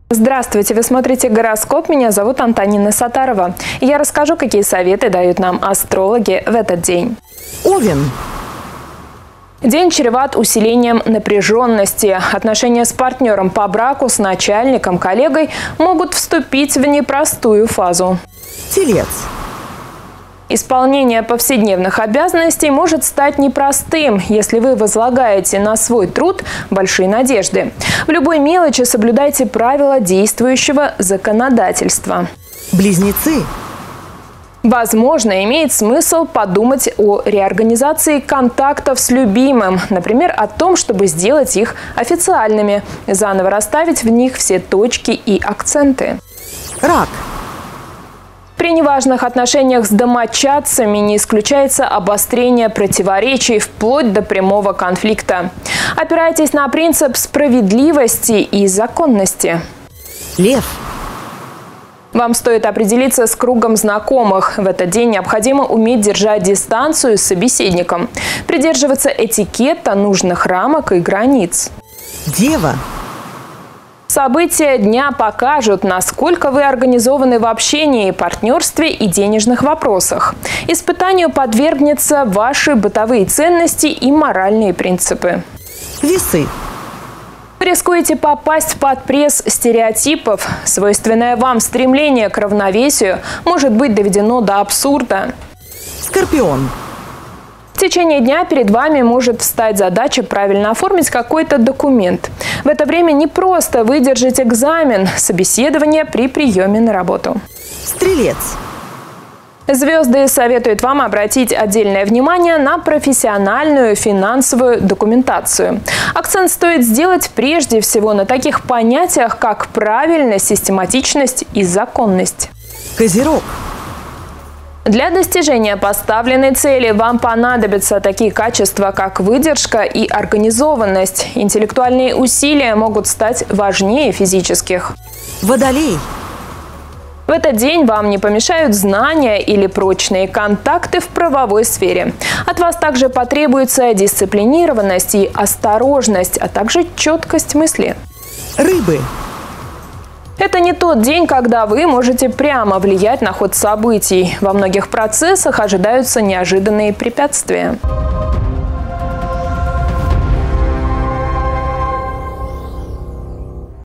Здравствуйте, вы смотрите «Гороскоп». Меня зовут Антонина Сатарова. И я расскажу, какие советы дают нам астрологи в этот день. Овен. День чреват усилением напряженности. Отношения с партнером по браку, с начальником, коллегой могут вступить в непростую фазу. Телец. Исполнение повседневных обязанностей может стать непростым, если вы возлагаете на свой труд большие надежды. В любой мелочи соблюдайте правила действующего законодательства. Близнецы. Возможно, имеет смысл подумать о реорганизации контактов с любимым, например, о том, чтобы сделать их официальными, заново расставить в них все точки и акценты. Рак. При неважных отношениях с домочадцами не исключается обострение противоречий вплоть до прямого конфликта. Опирайтесь на принцип справедливости и законности. Лев. Вам стоит определиться с кругом знакомых. В этот день необходимо уметь держать дистанцию с собеседником, придерживаться этикета, нужных рамок и границ. Дева. События дня покажут, насколько вы организованы в общении, партнерстве и денежных вопросах. Испытанию подвергнутся ваши бытовые ценности и моральные принципы. Весы. Вы рискуете попасть под пресс стереотипов. Свойственное вам стремление к равновесию может быть доведено до абсурда. Скорпион. В течение дня перед вами может встать задача правильно оформить какой-то документ. В это время не просто выдержать экзамен, собеседование при приеме на работу. Стрелец. Звезды советуют вам обратить отдельное внимание на профессиональную финансовую документацию. Акцент стоит сделать прежде всего на таких понятиях, как правильность, систематичность и законность. Козерог. Для достижения поставленной цели вам понадобятся такие качества, как выдержка и организованность. Интеллектуальные усилия могут стать важнее физических. Водолей. В этот день вам не помешают знания или прочные контакты в правовой сфере. От вас также потребуется дисциплинированность и осторожность, а также четкость мысли. Рыбы. Это не тот день, когда вы можете прямо влиять на ход событий. Во многих процессах ожидаются неожиданные препятствия.